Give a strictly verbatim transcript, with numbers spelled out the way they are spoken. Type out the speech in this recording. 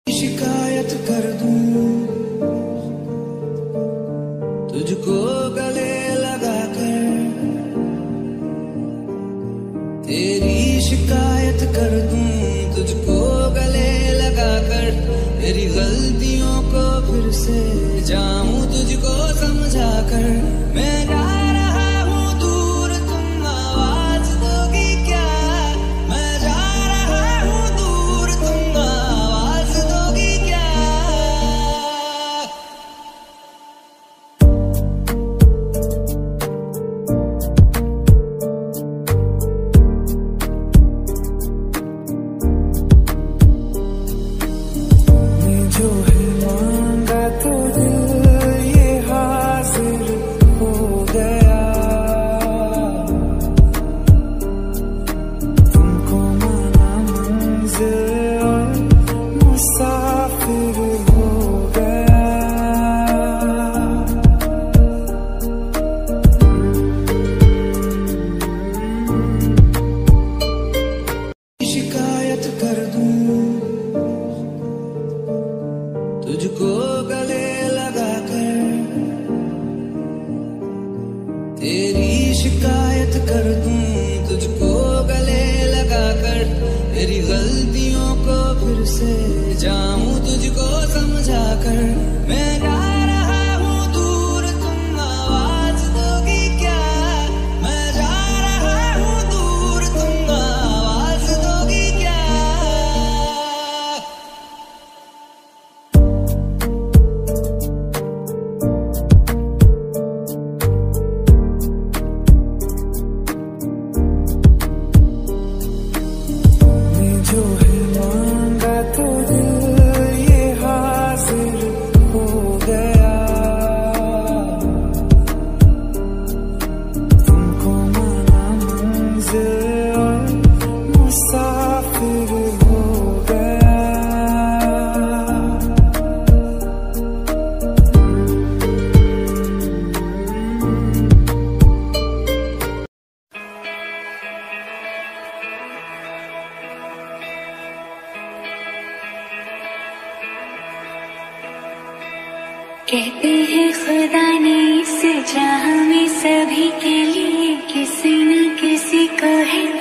शिकायत कर दूं तुझको गले लगा कर, तेरी शिकायत कर दूं तुझको गले लगा कर, तेरी गलतियों को फिर से जाऊं तुझको समझा कर। मैं जा रहा हूँ दूर, तुम आवाज दोगी क्या? मैं जा रहा हूँ दूर, तुम आवाज दोगी क्या? जो है मांगा तो दिल ये हाजिर हो गया, तुमको माना मंजिल और मुसाफिर हो गया। शिकायत कर दूं तुझको गले लगा कर, तेरी शिकायत कर दूं तुझको गले लगा कर, तेरी गलतियों को फिर से जाऊं तुझको समझा कर। मैं जा रहा हूँ दूर, तुम आवाज दोगी क्या? मैं जा रहा हूँ दूर, तुम आवाज दोगी क्या? जो है मांगा तो दिल ये हाजिर हो गया, तुमको माना मंजिल और मुसाफिर हो गया। कहते हैं खुदा ने इस जहां में सभी के लिए किसी न किसी को है